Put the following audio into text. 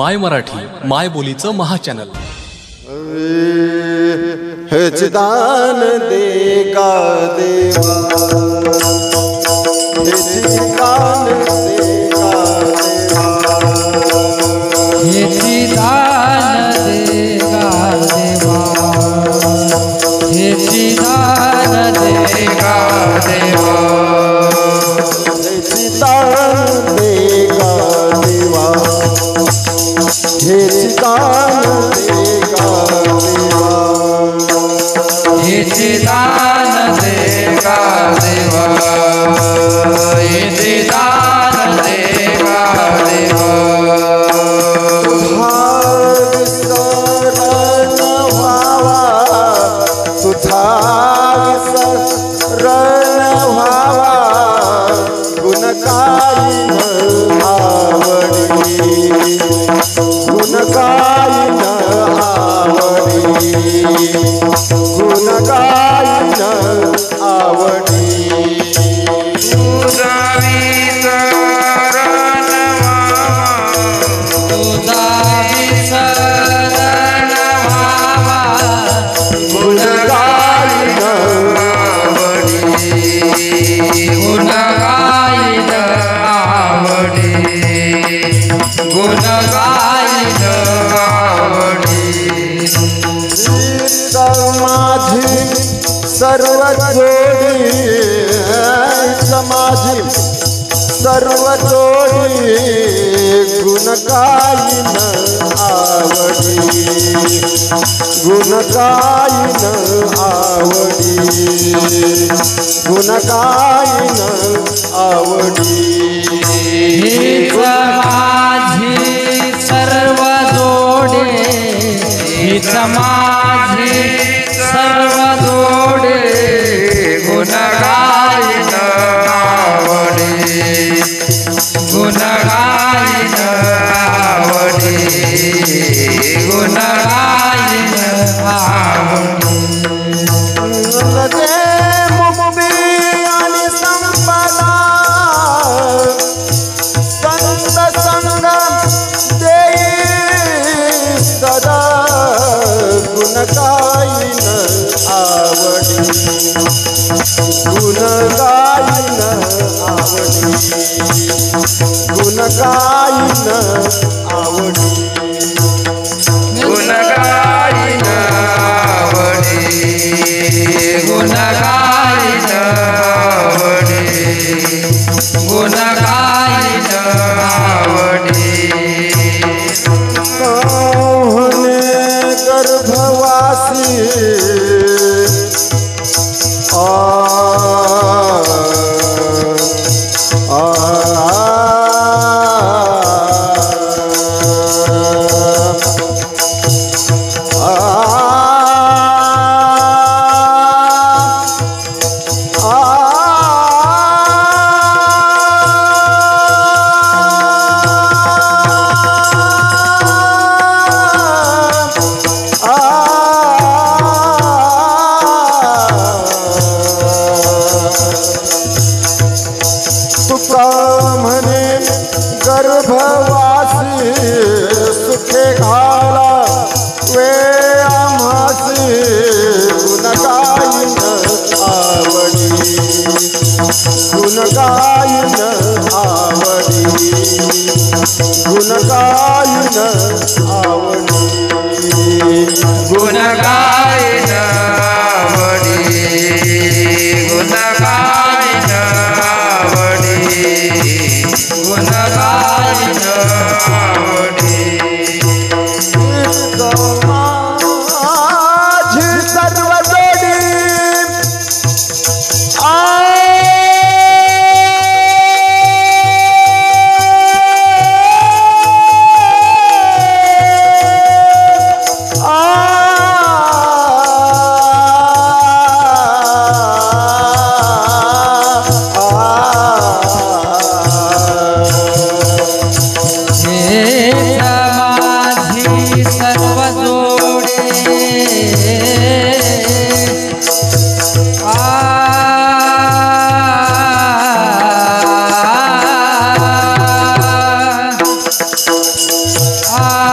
माय मराठी माय बोलीचं महाचॅनल। हेच दान देगा देवा, हेच दान देगा देवा, हेच दान देगा देवा, हेच दान देगा देवा, हेच दान देगा देवा, हेच दान देगा देवा, हेच दान देगा देवा, हेच दान देगा देवा। तुझा विसरण व्हावा, गुण काही न आवडी, गुण काही न आवडी, गुण काही न आवडी। तुझा विसरण व्हावा, तुझा विसरण व्हावा, गुण काही न आवडी, गुण काही न आवडी, गुण काही न आवडी। माझी सर्व जोडी, माझी सर्व जोडी, गुण काही न आवडी, गुण काही न आवडी, गुण काही न आवडी। हीच माझी सर्व जोडे, हीच माझी सर्व जोडे, गुण काही न आवडे, गुण काही न आवडे, गुण काही न आवडे। मुक्ती आणि संपदा, संत संग देई सदा, गुण काही न आवडी, गुण काही न आवडी, गुण काही न आवडी, गुण काही न आवडे, गुण काही न आवडे, गुण काही न आवडे। मोहने गर्भवासी म्हणे गर्भवासी, सुखे घाला वे आम्हासी, गुण काही न आवडी, गुण काही न आवडी, गुण काही न आवडी, गुण काही न आवडे, गुण काही न आवडे, गुण काही न आवडे। माझी सर्व जोडी, हे मा